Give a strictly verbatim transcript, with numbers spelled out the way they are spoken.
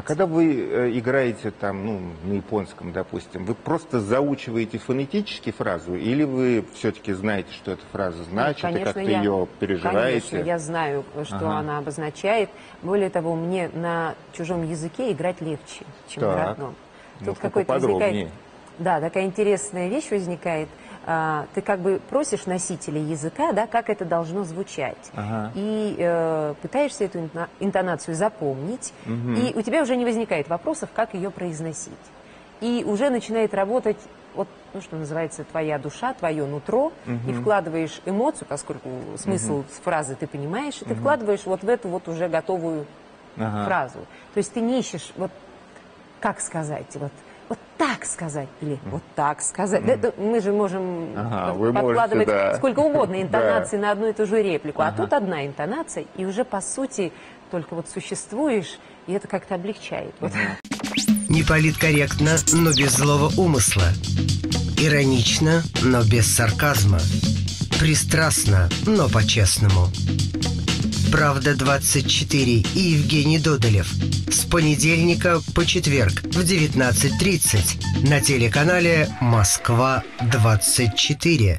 когда вы э, играете там, ну, на японском, допустим, вы просто заучиваете фонетически фразу, или вы все-таки знаете, что эта фраза значит, Нет, и как-то я, ее переживаете? Конечно, я знаю, что Ага. она обозначает. Более того, мне на чужом языке играть легче, чем Так. на родном. Тут Ну-ка какой-то поподробнее. возникает... Да, такая интересная вещь возникает. А, ты как бы просишь носителя языка, да, как это должно звучать. Ага. И э, пытаешься эту интона- интонацию запомнить, Мгм. и у тебя уже не возникает вопросов, как ее произносить. И уже начинает работать, вот, ну, что называется, твоя душа, твое нутро, и вкладываешь эмоцию, поскольку смысл фразы ты понимаешь, и ты вкладываешь вот в эту вот уже готовую Ага. фразу. То есть ты не ищешь, вот, как сказать, вот, вот так сказать или вот так сказать. Да, это мы же можем Ага, под- вы подкладывать можете, да. сколько угодно интонации Да. на одну и ту же реплику, а Ага. тут одна интонация, и уже по сути только вот существуешь, и это как-то облегчает. Вот. Не политкорректно, но без злого умысла. Иронично, но без сарказма. Пристрастно, но по-честному. «Правда двадцать четыре» и Евгений Додолев. С понедельника по четверг в девятнадцать тридцать на телеканале «Москва двадцать четыре».